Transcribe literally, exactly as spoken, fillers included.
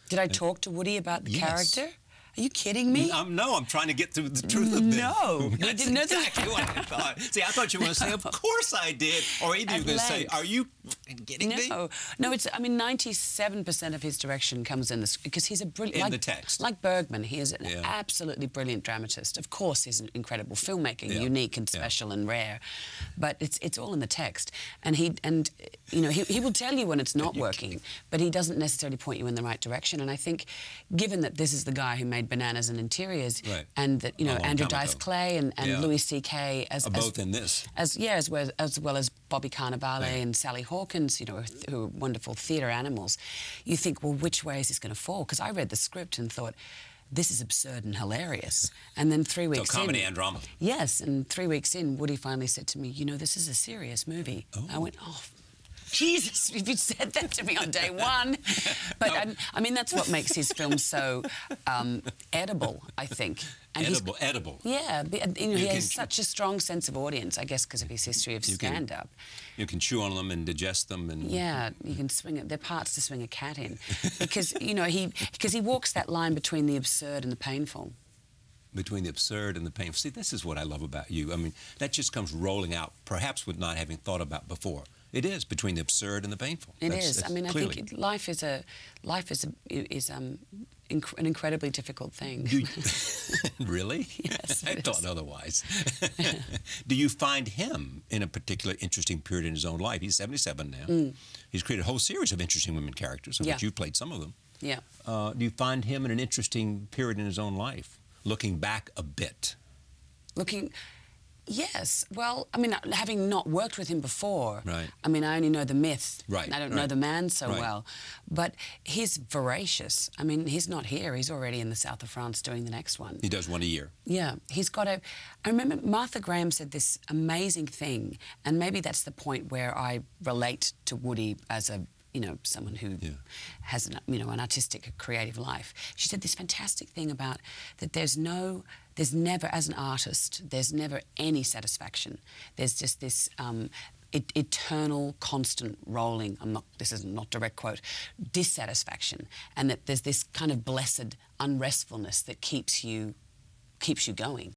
Did I talk to Woody about the yes. character? Are you kidding me? Um, no, I'm trying to get to the truth of this. No, That's didn't know exactly that. what I thought. See, I thought you were going to say, of course I did. Or either you were going to say, are you kidding no. me? No, no, it's, I mean, ninety-seven percent of his direction comes in this, because he's a brilliant... In like, the text. Like Bergman, he is an yeah. absolutely brilliant dramatist. Of course, he's an incredible filmmaker, yeah. unique and special yeah. and rare. But it's it's all in the text. And, he, and you know, he, he will tell you when it's not working, kidding. but he doesn't necessarily point you in the right direction. And I think, given that this is the guy who made Bananas and Interiors, right. and that, you know, Andrew Dice ago. Clay and, and yeah. Louis C K as, Are as both in this. As yeah, as well as well as Bobby Cannavale right. and Sally Hawkins, you know, who are wonderful theatre animals. You think, well, which way is this going to fall? Because I read the script and thought, this is absurd and hilarious. And then three weeks in... So comedy and drama. Yes, and three weeks in, Woody finally said to me, you know, this is a serious movie. Oh. I went, oh, Jesus, if you'd said that to me on day one. But, no. I mean, that's what makes his films so um, edible, I think. And edible, edible. Yeah, you know, you he has such a strong sense of audience, I guess, because of his history of stand-up. You can chew on them and digest them, and yeah, you can swing it. They're parts to swing a cat in, because you know he because he walks that line between the absurd and the painful. Between the absurd and the painful. See, this is what I love about you. I mean, that just comes rolling out, perhaps with not having thought about before. It is between the absurd and the painful. It that's, is. that's I mean, clearly. I think it, life is a life is a, is um inc an incredibly difficult thing. Do you, really? Yes. I thought otherwise. Do you find him in a particular interesting period in his own life? He's seventy-seven now. Mm. He's created a whole series of interesting women characters, of yeah. which you played some of them. Yeah. Uh, do you find him in an interesting period in his own life, looking back a bit? Looking. Yes. Well, I mean, having not worked with him before, right. I mean, I only know the myth. Right. I don't right. know the man so right. well. But he's voracious. I mean, he's not here. He's already in the south of France doing the next one. He does one a year. Yeah. He's got a... I remember Martha Graham said this amazing thing, and maybe that's the point where I relate to Woody as a... you know, someone who yeah. has, an, you know, an artistic, creative life. She said this fantastic thing about that there's no, there's never, as an artist, there's never any satisfaction. There's just this um, it, eternal, constant rolling, I'm not, this is not direct quote, dissatisfaction, and that there's this kind of blessed unrestfulness that keeps you, keeps you going.